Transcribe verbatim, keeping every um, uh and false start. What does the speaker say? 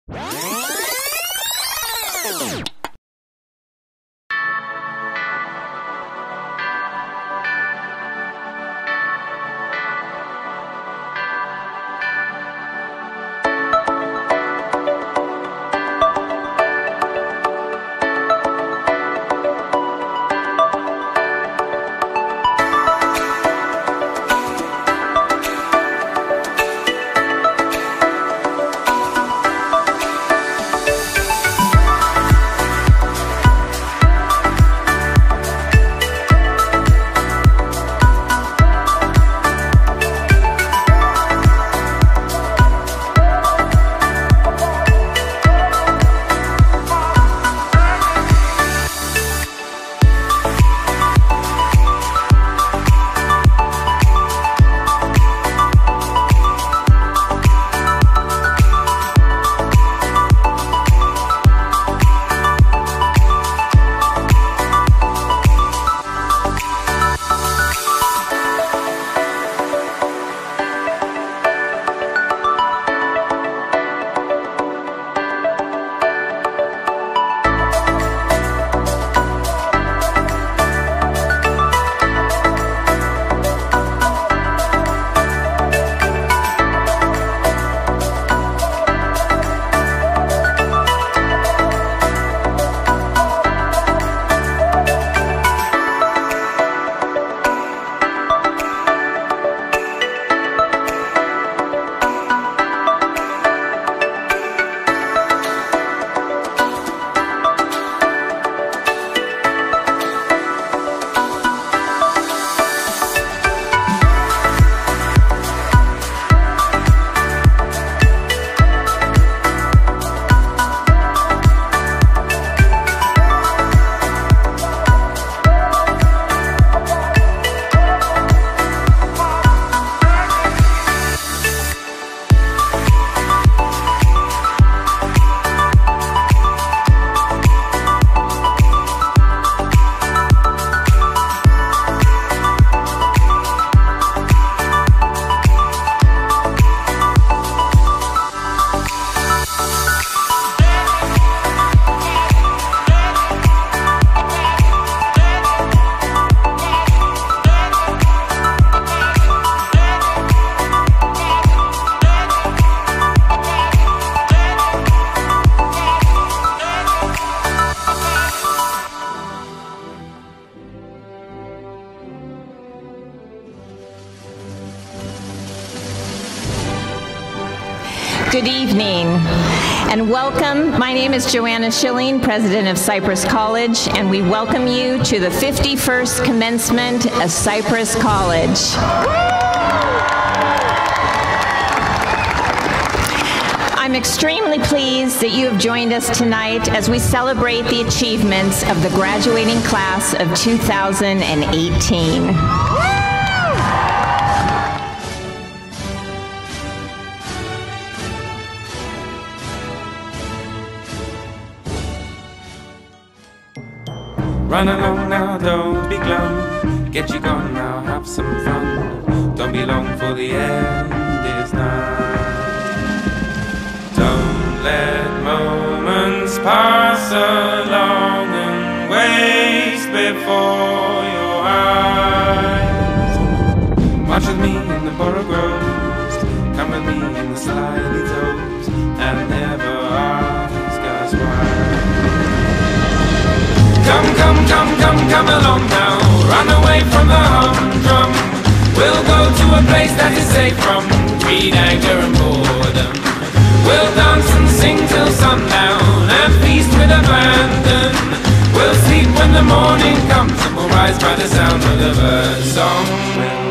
Good evening and welcome. My name is Joanna Schilling, president of Cypress College, and we welcome you to the fifty-first commencement of Cypress College. I'm extremely pleased that you have joined us tonight as we celebrate the achievements of the graduating class of two thousand eighteen. Run along now, don't be glum. Get you gone now, have some fun. Don't be long for the end is nigh. Don't let moments pass along and waste before your eyes. March with me in the borough groves, come with me in the slimy toes, and never ask us why. Come, come, come, come, come along now. Run away from the humdrum. We'll go to a place that is safe from greed, anger and boredom. We'll dance and sing till sundown and feast with abandon. We'll sleep when the morning comes and we'll rise by the sound of the bird song.